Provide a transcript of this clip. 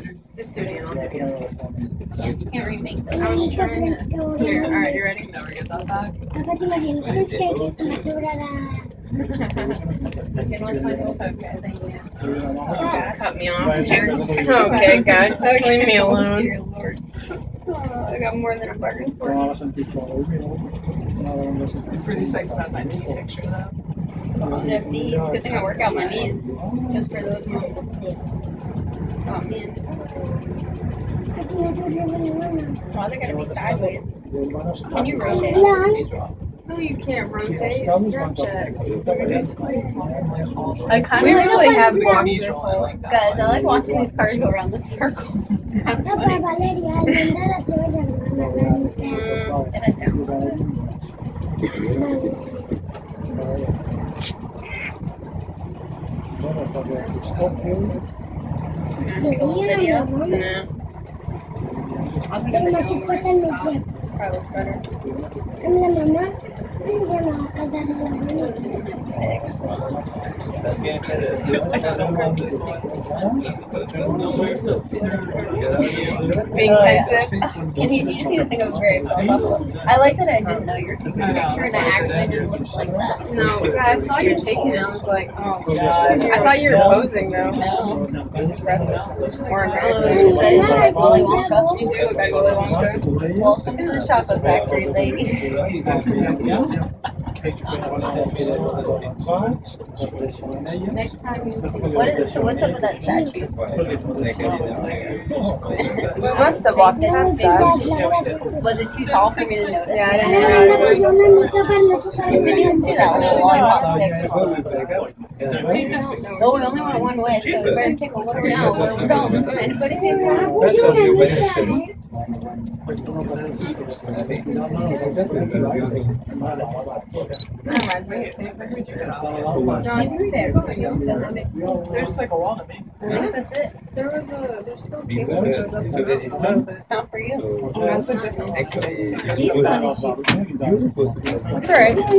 Just do it again. I'll do it again. You can't remake them. I was trying to. Here, alright, you ready? Never get that back. Aparte imagínate que se me sobrara. Cut me off here. Okay, God, just leave me alone. Dear Lord. I got more than a bargain for you. I'm pretty psyched about my knee picture though. If these, good thing I work out my knees just for those moments. Oh man. Oh, they're gonna be sideways. Can you rotate? No, you can't rotate. Snapchat. I kind We of really have walked this whole. guys. I like watching these cars go around the circle. It's kind of Papá, funny. Valeria, almendada se va a llamar. Get it down. Video. Nah. I'll take a Pero no video se over pasa the en top. los Probably looks better. A mi mamá se llama a casar a la bonita. I still love this one. Being pensive. And you just need to think of it very philosophical. I like that I didn't know you were taking a picture and I actually just looked like that. No, I saw you taking it. I was like, oh god. I thought you were posing though. No. That's impressive. Or So embarrassing. it's like Willy Wonka. You do look like Willy Wonka. Welcome to the chocolate factory, ladies. Next time you. So what's up with that statue? We must have walked past that. Was it too tall for me to notice? Yeah, I No, didn't no, realize. no, no, no, para no chocar. I didn't even see that little lollipop stick. Oh, we only went one way, so we better take a look now where we're going. Anybody see a problem? That reminds me of St. No, even better for you. Does it make sense? There's just like a wall to me. That's it. There's still cable that goes up there. But it's not for you. That's a different. He's punished you. That's alright.